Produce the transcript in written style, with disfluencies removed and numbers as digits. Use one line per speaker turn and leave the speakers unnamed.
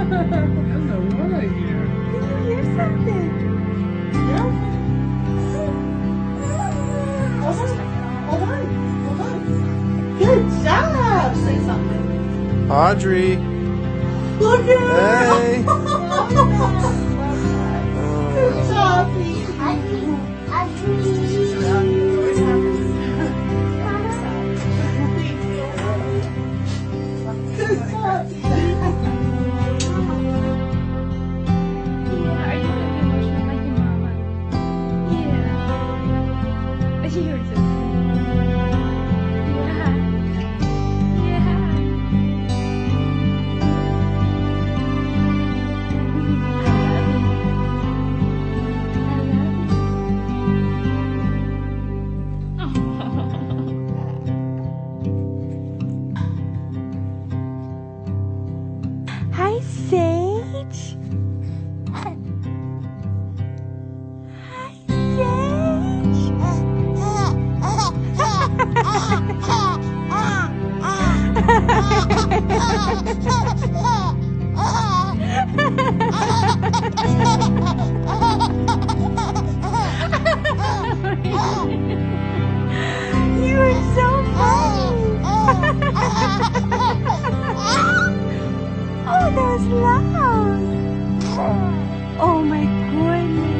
don't know what I hear.
Did you hear something?
Yeah.
Hold on. Good job.
Say something.
Audrey.
Look at her.
Hey.
Good job, Pete. Good job, Pete.
Are you gonna be emotional like your mama? Yeah. You're just yeah.
Hi, Sage. Hi, You are so funny. Oh, that was loud. Oh my goodness.